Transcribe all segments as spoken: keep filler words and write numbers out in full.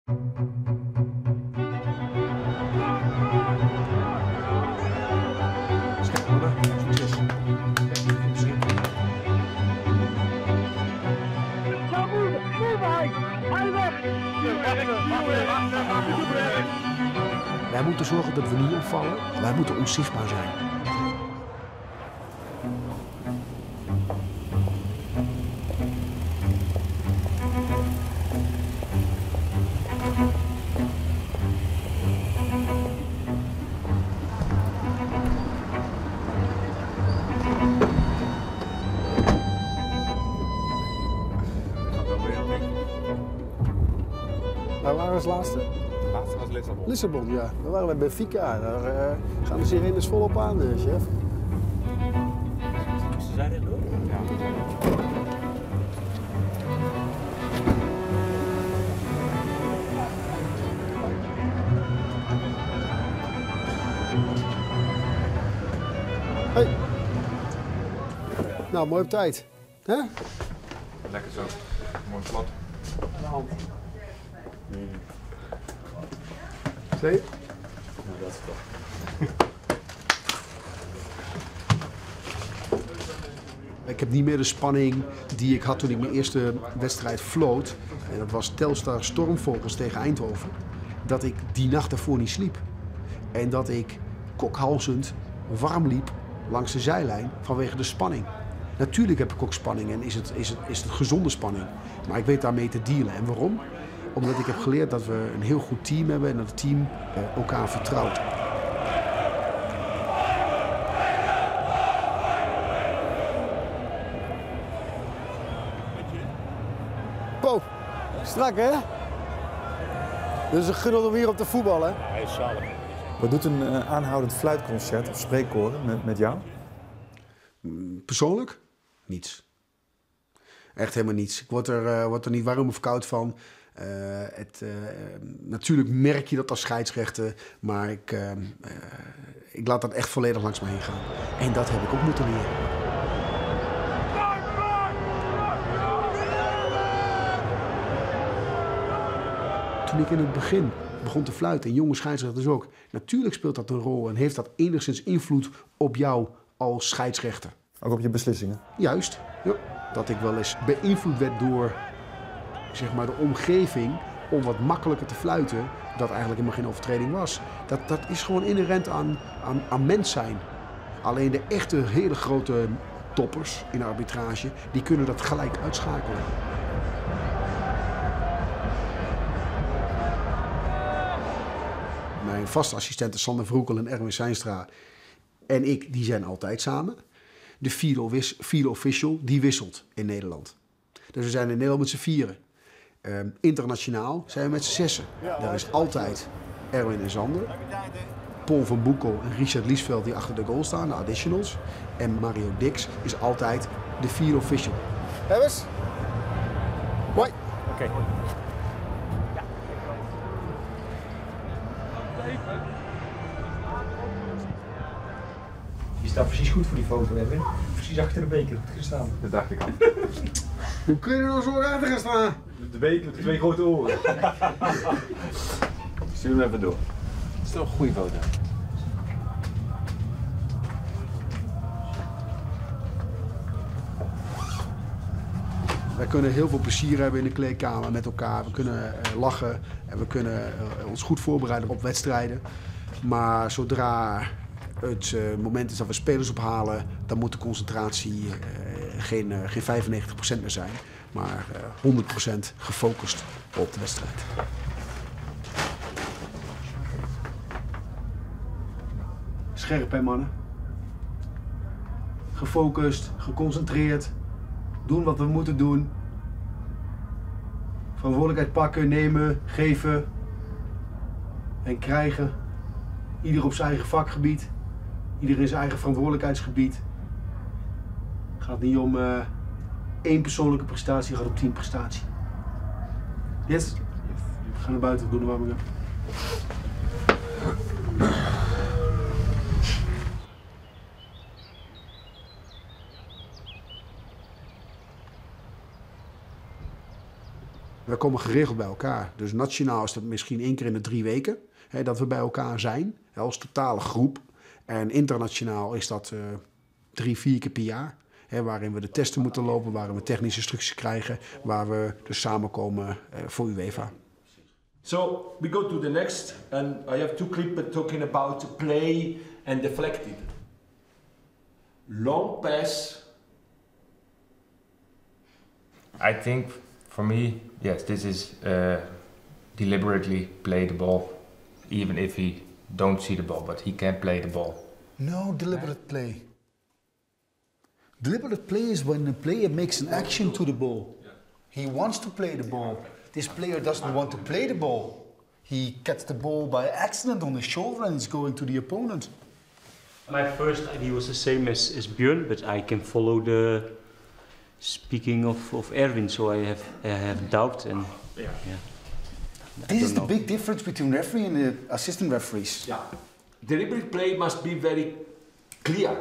Succes. Wij moeten zorgen dat we niet opvallen. Wij moeten onzichtbaar zijn. Waar waren we als laatste? De laatste was Lissabon. Lissabon, ja. Daar waren we bij Benfica. Daar uh, gaan de sirenes volop aan, uh, chef. Ze zijn er door? Ja. Hey. Nou, mooi op tijd. Hè? Lekker zo. Mooi plat. Aan de hand. Zie je? Nou, dat is toch. Ik heb niet meer de spanning die ik had toen ik mijn eerste wedstrijd floot. En dat was Telstar Stormvogels tegen Eindhoven. Dat ik die nacht daarvoor niet sliep. En dat ik kokhalzend warm liep langs de zijlijn vanwege de spanning. Natuurlijk heb ik ook spanning en is het, is het, is het gezonde spanning. Maar ik weet daarmee te dealen. En waarom? Omdat ik heb geleerd dat we een heel goed team hebben en dat het team eh, elkaar vertrouwt. Po, strak hè? Dus een genot om hier op te voetballen. Hij is zalig. Wat doet een uh, aanhoudend fluitconcert of spreekkoren met, met jou? Persoonlijk? Niets. Echt helemaal niets. Ik word er, uh, word er niet warm of koud van. Uh, het, uh, natuurlijk merk je dat als scheidsrechter, maar ik, uh, uh, ik laat dat echt volledig langs me heen gaan. En dat heb ik ook moeten leren. Toen ik in het begin begon te fluiten, en jonge scheidsrechters ook, natuurlijk speelt dat een rol en heeft dat enigszins invloed op jou als scheidsrechter. Ook op je beslissingen? Juist, ja. Dat ik wel eens beïnvloed werd door zeg maar, de omgeving om wat makkelijker te fluiten, dat eigenlijk helemaal geen overtreding was. Dat, dat is gewoon inherent aan, aan, aan mens zijn. Alleen de echte hele grote toppers in de arbitrage, die kunnen dat gelijk uitschakelen. Mijn vaste assistenten Sander Vroekel en Erwin Seinstra en ik, die zijn altijd samen. De vierde, vierde official, die wisselt in Nederland. Dus we zijn in Nederland met z'n vieren. Uh, internationaal zijn we met z'n zessen. Daar is altijd Erwin en Sander. Paul van Boekel en Richard Liesveld die achter de goal staan, de additionals. En Mario Dix is altijd de vierde official. Hebbers? Hoi. Oké. Okay. Je staat precies goed voor die foto, Edwin. Precies achter de beker, goed gestaan. Dat dacht ik al. Hoe kun je er nou zo achter gaan staan? De beker met de twee grote oren. Stuur hem even door. Dat is toch een goede foto. Wij kunnen heel veel plezier hebben in de kleedkamer met elkaar. We kunnen uh, lachen en we kunnen uh, ons goed voorbereiden op wedstrijden. Maar zodra het uh, moment is dat we spelers ophalen, dan moet de concentratie uh, geen, uh, geen vijfennegentig procent meer zijn, maar uh, honderd procent gefocust op de wedstrijd. Scherp hè mannen. Gefocust, geconcentreerd. Doen wat we moeten doen. Verantwoordelijkheid pakken, nemen, geven en krijgen. Ieder op zijn eigen vakgebied. Ieder in zijn eigen verantwoordelijkheidsgebied. Het gaat niet om uh, één persoonlijke prestatie, het gaat om team prestatie. Yes? We gaan naar buiten, doen de warming up. We komen geregeld bij elkaar. Dus nationaal is dat misschien één keer in de drie weken hè, dat we bij elkaar zijn, hè, als totale groep. En internationaal is dat uh, drie, vier keer per jaar. Hè, waarin we de testen moeten lopen, waarin we technische instructies krijgen, waar we dus samenkomen uh, voor UEFA. So we go to the next, and I have two clips talking about play and deflected. Long pass. I think for me, yes, this is uh, deliberately play the ball, even if he don't see the ball, but he can play the ball. No deliberate play. Deliberate play is when a player makes an action to the ball. He wants to play the ball. This player doesn't want to play the ball. He gets the ball by accident on his shoulder and he's going to the opponent. My first idea was the same as, as Björn, but I can follow the speaking of, of Erwin, so I have, I have doubt. And, yeah. Yeah. This is the big difference between referee and the assistant referees. Yeah. Deliberate play must be very clear.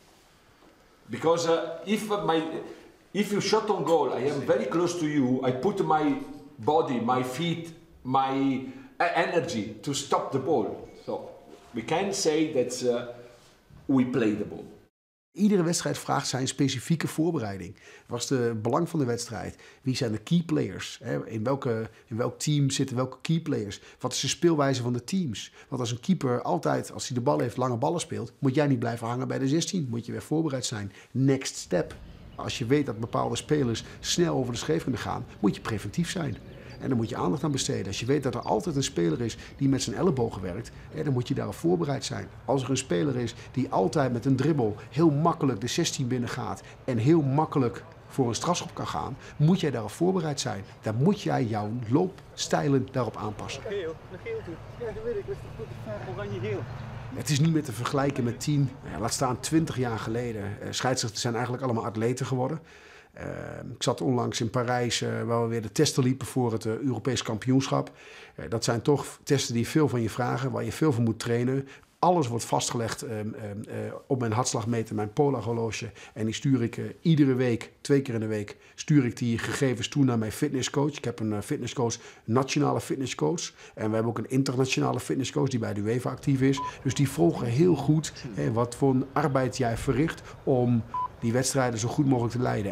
Because uh, if, uh, my, if you shot on goal, I am very close to you, I put my body, my feet, my uh, energy to stop the ball. So we can say that uh, we play the ball. Iedere wedstrijd vraagt zijn specifieke voorbereiding. Wat is het belang van de wedstrijd? Wie zijn de key players? In, welke, in welk team zitten welke key players? Wat is de speelwijze van de teams? Want als een keeper altijd, als hij de bal heeft, lange ballen speelt, moet jij niet blijven hangen bij de zestien. Moet je weer voorbereid zijn. Next step. Als je weet dat bepaalde spelers snel over de scheef kunnen gaan, moet je preventief zijn. En dan moet je aandacht aan besteden. Als je weet dat er altijd een speler is die met zijn ellebogen werkt, dan moet je daarop voorbereid zijn. Als er een speler is die altijd met een dribbel heel makkelijk de zestien binnen gaat en heel makkelijk voor een strafschop kan gaan, moet jij daarop voorbereid zijn. Dan moet jij jouw loopstijlen daarop aanpassen. Geel, naar geel toe. Ja, dat weet ik. Dat is goed. Oranje-geel. Het is niet meer te vergelijken met tien, laat staan twintig jaar geleden. Scheidsrechters zijn eigenlijk allemaal atleten geworden. Uh, ik zat onlangs in Parijs, uh, waar we weer de testen liepen voor het uh, Europees kampioenschap. Uh, dat zijn toch testen die veel van je vragen, waar je veel van moet trainen. Alles wordt vastgelegd uh, uh, uh, op mijn hartslagmeter, mijn Polar-horloge. En die stuur ik uh, iedere week, twee keer in de week, stuur ik die gegevens toe naar mijn fitnesscoach. Ik heb een uh, fitnesscoach, een nationale fitnesscoach. En we hebben ook een internationale fitnesscoach die bij de UEFA actief is. Dus die volgen heel goed uh, wat voor een arbeid jij verricht om die wedstrijden zo goed mogelijk te leiden.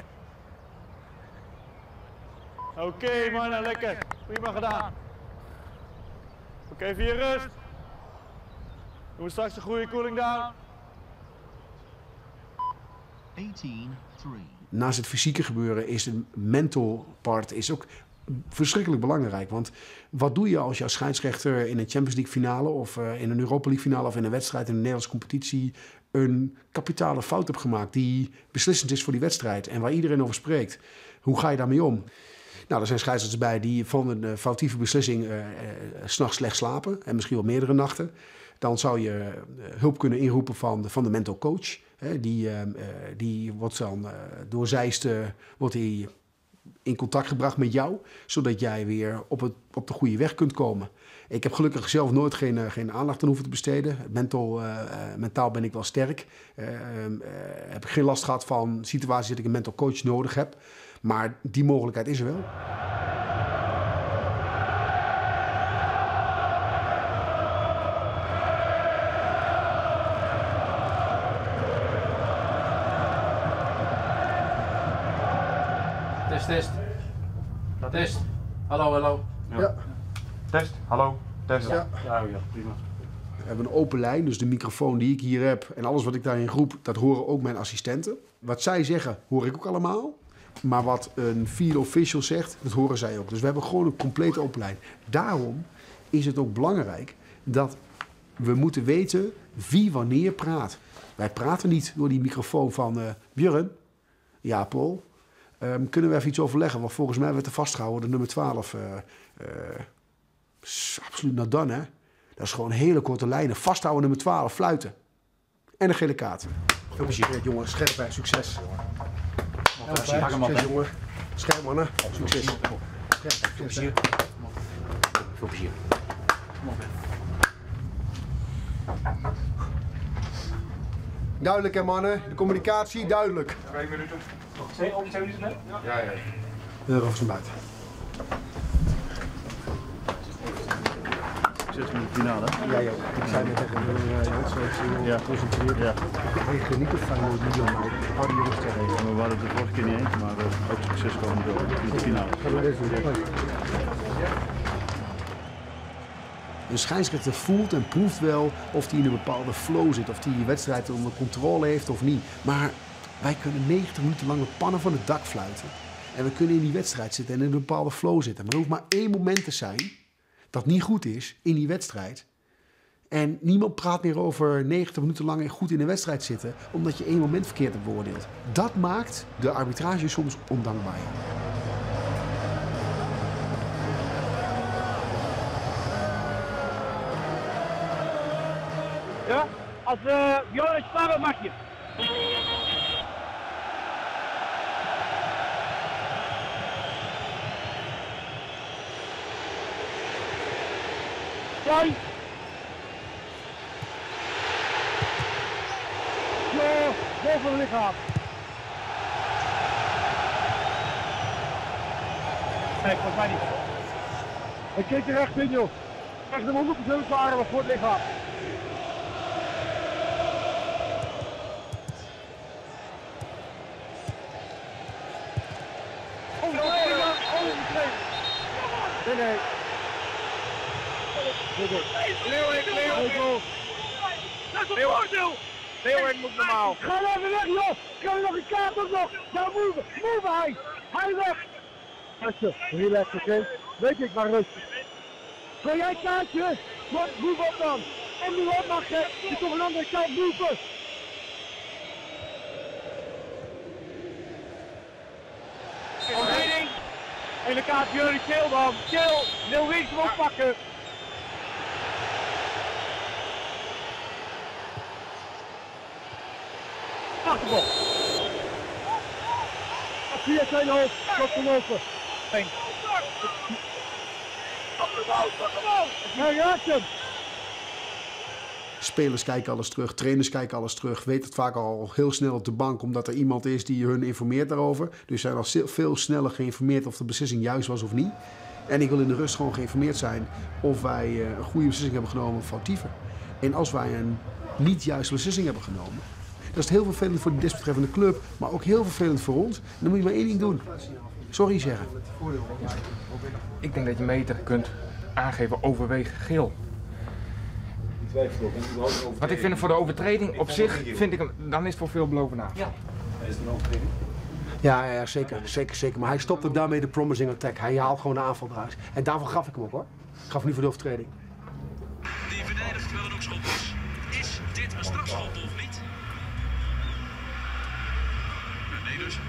Oké okay, mannen, lekker. Prima gedaan. Oké, okay, via rust. Doen we straks een goede cooling down. achttien drie. Naast het fysieke gebeuren is de mental part is ook verschrikkelijk belangrijk. Want wat doe je als je als scheidsrechter in een Champions League finale of uh, in een Europa League finale of in een wedstrijd in de Nederlandse competitie een kapitale fout hebt gemaakt die beslissend is voor die wedstrijd en waar iedereen over spreekt? Hoe ga je daarmee om? Nou, er zijn scheidsrechters bij die van een uh, foutieve beslissing uh, uh, 's nachts slecht slapen. En misschien wel meerdere nachten. Dan zou je uh, hulp kunnen inroepen van de, van de mental coach. Hè, die, uh, uh, die wordt dan uh, door zijste wordt hij in contact gebracht met jou. Zodat jij weer op, het, op de goede weg kunt komen. Ik heb gelukkig zelf nooit geen, uh, geen aandacht aan hoeven te besteden. Mental, uh, uh, mentaal ben ik wel sterk. Uh, uh, heb ik geen last gehad van situaties dat ik een mental coach nodig heb. Maar die mogelijkheid is er wel. Test, test. Test. Hallo, hallo. Ja. Ja. Test, hallo, test. Ja. Ja, ja, prima. We hebben een open lijn, dus de microfoon die ik hier heb en alles wat ik daarin roep, dat horen ook mijn assistenten. Wat zij zeggen, hoor ik ook allemaal. Maar wat een field official zegt, dat horen zij ook. Dus we hebben gewoon een complete open lijn. Daarom is het ook belangrijk dat we moeten weten wie wanneer praat. Wij praten niet door die microfoon van uh, Björn. Ja, Paul. Um, kunnen we even iets overleggen? Want volgens mij werd er vastgehouden de nummer twaalf. Uh, uh, is absoluut not done, hè? Dat is gewoon hele korte lijnen. Vasthouden nummer twaalf, fluiten. En een gele kaart. Veel plezier, jongen. Scherp bij, succes. Ja, succes, succes, jongen. Scherp, mannen. Succes. Veel plezier. Veel plezier. Duidelijk, hè, mannen. De communicatie, duidelijk. Twee minuten. Nog twee, over twee minuten, hè? Ja, ja. Weer over zijn buiten. succes met de finale. Ja, joh. Ik zei net tegen uh, Jans, ja. Concentreer. Ja. Ik geniet het van Milan, maar hou die jongens tegen. We waren het de vorige keer niet eens, maar uh, ook succes komen door in de finale. Gaan we deze doen. Een scheidsrechter voelt en proeft wel of hij in een bepaalde flow zit, of hij die wedstrijd onder controle heeft of niet. Maar wij kunnen negentig minuten lang met pannen van het dak fluiten. En we kunnen in die wedstrijd zitten en in een bepaalde flow zitten. Maar er hoeft maar één moment te zijn dat niet goed is in die wedstrijd. En niemand praat meer over negentig minuten lang goed in de wedstrijd zitten, omdat je één moment verkeerd hebt beoordeeld. Dat maakt de arbitrage soms ondankbaar. Ja, als uh, Björn is klaar, mag je. Jij. Ja, boven het lichaam. Kijk, volgens mij niet. Ik kijk er recht in, joh. Krijg de honderd procent zwaar voor het lichaam. Oh, nee, nee. Nee, nee. Leeuwing, Leeuwing. Dat is een voordeel. Leeuwing moet normaal. Ga even weg, joh. Kan er nog een kaart ook nog. Nou, move, move hij. Hij weg. Rustig, relax, oké? Okay? Weet ik maar rustig. Ga jij kaartje? Wat, move op dan. En nu op mag je. Je toch een andere kant move. Omleiding. En de kaart jullie chill dan. Chill. Nul winst hem oppakken. Achterbal. Via zijn hoofd. Tot verlopen. Henk. Hij raakt hem. Spelers kijken alles terug, trainers kijken alles terug, weten het vaak al heel snel op de bank, omdat er iemand is die hun informeert daarover. Dus zijn al veel sneller geïnformeerd of de beslissing juist was of niet. En ik wil in de rust gewoon geïnformeerd zijn of wij een goede beslissing hebben genomen of foutiever. En als wij een niet juiste beslissing hebben genomen, dat is heel vervelend voor de desbetreffende club, maar ook heel vervelend voor ons. En dan moet je maar één ding doen. Sorry zeggen. Ik denk dat je meter kunt aangeven overwegen geel. Wat ik vind voor de overtreding op zich, vind ik hem, dan is het voor veelbelovend na. Ja. Is het een overtreding? Ja, ja, zeker, zeker, zeker. Maar hij stopte daarmee de promising attack. Hij haalt gewoon de aanval eruit. En daarvoor gaf ik hem ook, hoor. Ik gaf hem niet voor de overtreding. Die verdedigt terwijl het ook schop is. Is dit een strafschop of niet? Nee dus.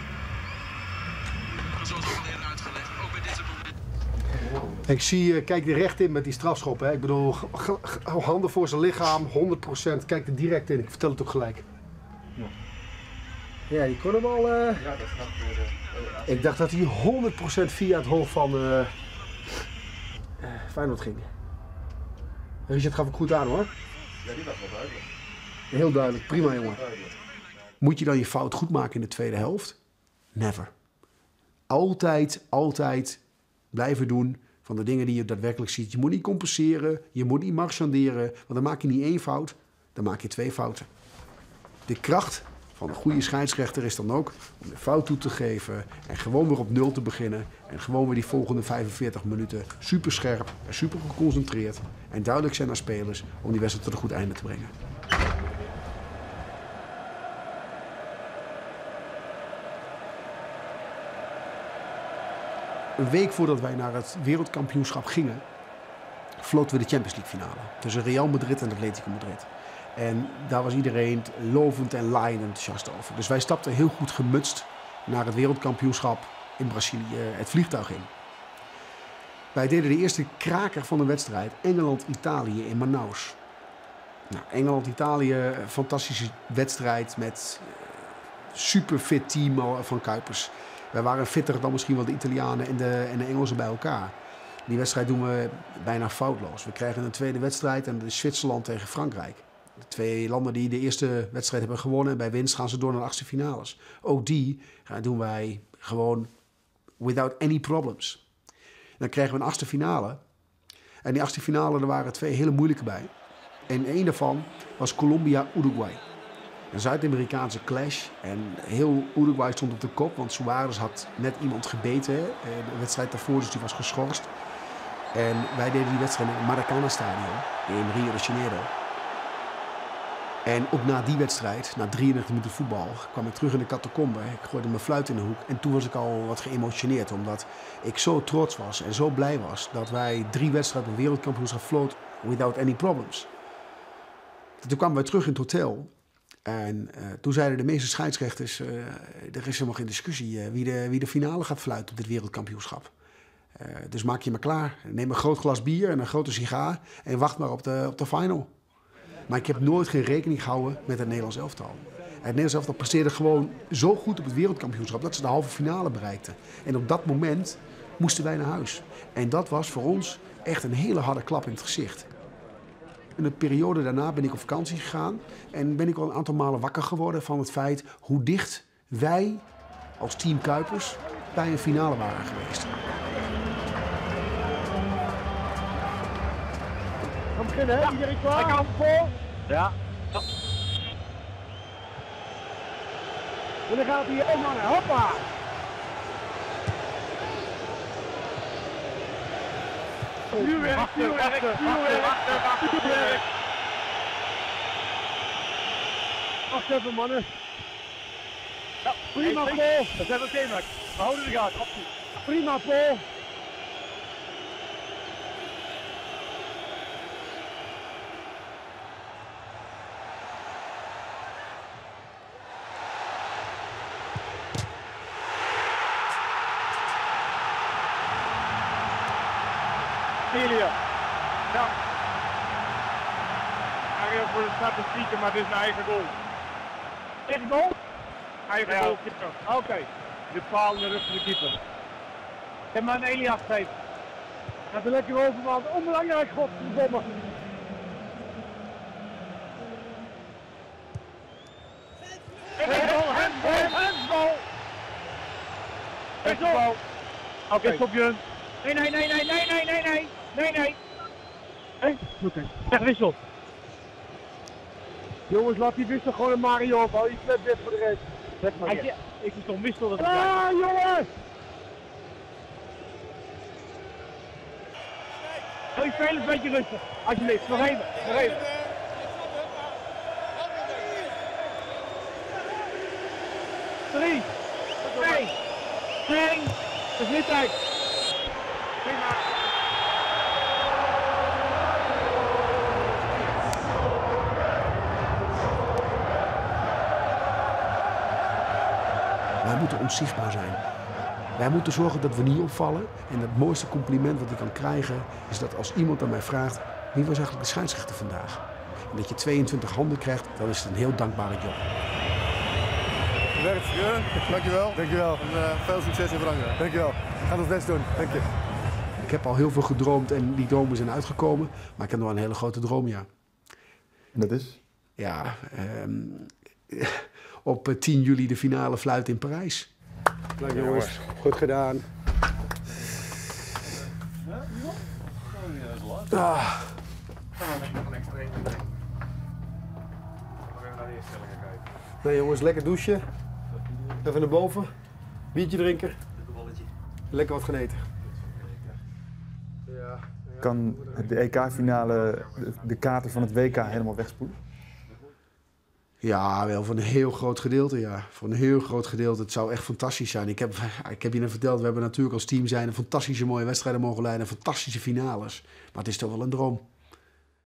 Zoals ook al eerder uitgelegd, ook bij dit soort momenten. Ik zie, kijk er recht in met die strafschop. Hè. Ik bedoel, handen voor zijn lichaam, honderd procent. Kijk er direct in. Ik vertel het ook gelijk. Ja, ja die kon hem al... Uh... Ja, dat gaat uh, uh, ik dacht dat hij honderd procent via het hoofd van uh, uh, Feyenoord ging. Richard gaf ik goed aan, hoor. Ja, die was wel duidelijk. Heel duidelijk. Prima, jongen. Moet je dan je fout goed maken in de tweede helft? Never. Altijd, altijd blijven doen van de dingen die je daadwerkelijk ziet. Je moet niet compenseren, je moet niet marchanderen, want dan maak je niet één fout, dan maak je twee fouten. De kracht van een goede scheidsrechter is dan ook om de fout toe te geven en gewoon weer op nul te beginnen en gewoon weer die volgende vijfenveertig minuten super scherp en super geconcentreerd en duidelijk zijn naar spelers om die wedstrijd tot een goed einde te brengen. Een week voordat wij naar het wereldkampioenschap gingen, floten we de Champions League finale tussen Real Madrid en Atletico Madrid. En daar was iedereen lovend en laaiend enthousiast over. Dus wij stapten heel goed gemutst naar het wereldkampioenschap in Brazilië het vliegtuig in. Wij deden de eerste kraker van de wedstrijd, Engeland-Italië in Manaus. Nou, Engeland-Italië, fantastische wedstrijd met super fit team van Kuipers. Wij waren fitter dan misschien wel de Italianen en de, en de Engelsen bij elkaar. Die wedstrijd doen we bijna foutloos. We krijgen een tweede wedstrijd en dat is Zwitserland tegen Frankrijk. De twee landen die de eerste wedstrijd hebben gewonnen. En bij winst gaan ze door naar de achtste finales. Ook die ja, doen wij gewoon without any problems. En dan krijgen we een achtste finale. En die achtste finale, er waren twee hele moeilijke bij. En één daarvan was Colombia-Uruguay. Een Zuid-Amerikaanse clash. En heel Uruguay stond op de kop, want Suarez had net iemand gebeten. Hè? De wedstrijd daarvoor, dus die was geschorst. En wij deden die wedstrijd in het Maracana-stadion in Rio de Janeiro. En ook na die wedstrijd, na drieëndertig minuten voetbal, kwam ik terug in de catacombe. Ik gooide mijn fluit in de hoek en toen was ik al wat geëmotioneerd. Omdat ik zo trots was en zo blij was dat wij drie wedstrijden op een wereldkampioenschap floot without any problems. Toen kwamen wij terug in het hotel. En uh, toen zeiden de meeste scheidsrechters, uh, er is helemaal geen discussie uh, wie, de, wie de finale gaat fluiten op dit wereldkampioenschap. Uh, dus maak je maar klaar. Neem een groot glas bier en een grote sigaar en wacht maar op de, op de final. Maar ik heb nooit geen rekening gehouden met het Nederlands elftal. Het Nederlands elftal presteerde gewoon zo goed op het wereldkampioenschap dat ze de halve finale bereikten. En op dat moment moesten wij naar huis. En dat was voor ons echt een hele harde klap in het gezicht. In de periode daarna ben ik op vakantie gegaan en ben ik al een aantal malen wakker geworden van het feit hoe dicht wij als team Kuipers bij een finale waren geweest. Kom beginnen, hè? Iedereen klaar? Hij kan voor. Ja. En dan gaat hij ook mannen, hoppa! Vuurwerk, vuurwerk, vuurwerk, vuurwerk! Wacht even, mannen. Ja, prima, Paul. Dat zijn we oké, Max. We houden de gaten, absoluut. Prima, Paul. Elia. Ja. Hij heeft voor de statistieken, maar dit is een eigen goal. Eigen goal? Eigen Ja. goal, keeper. Oké. Okay. De paal in de rug van de keeper. Ik heb maar een Elias gegeven. Dat is lekker overwand. Onbelangrijk, godverdomme. Handbal, handbal, handbal. Handbal. Oké, Oké. stop je. Nee, nee, nee, nee, nee, nee, nee, nee, nee, nee. Hé? Oké. Zeg wissel. Jongens, laat die wissel gewoon een Mario op. Hou je klep weg voor de rest. Zeg maar. Hij zegt, ik is toch wissel dat ik Ah, jongens! Hou je spelers een beetje rustig. Alsjeblieft, nog even, nog even. Drie, twee, twee, dat is niet tijd. Prima. Wij moeten onzichtbaar zijn. Wij moeten zorgen dat we niet opvallen. En het mooiste compliment wat ik kan krijgen is dat als iemand aan mij vraagt: wie was eigenlijk de scheidsrechter vandaag? En dat je tweeëntwintig handen krijgt, dan is het een heel dankbare job. Werkt, Björn. Dankjewel. Dankjewel. En uh, veel succes in Frankrijk. Dankjewel. We gaan ons best doen. Dank je. Ik heb al heel veel gedroomd en die dromen zijn uitgekomen. Maar ik heb nog een hele grote droom, ja. En dat is? Ja, um, op tien juli de finale fluit in Parijs. Dank je, jongens. Goed gedaan. Ah. Nee jongens, lekker douchen. Even naar boven. Biertje drinken. Lekker wat gaan eten. Kan de E K-finale de kaarten van het W K helemaal wegspoelen? Ja, wel voor een heel groot gedeelte, ja. Voor een heel groot gedeelte. Het zou echt fantastisch zijn. Ik heb, ik heb je net verteld, we hebben natuurlijk als team zijn een fantastische mooie wedstrijden mogen leiden. Fantastische finales. Maar het is toch wel een droom.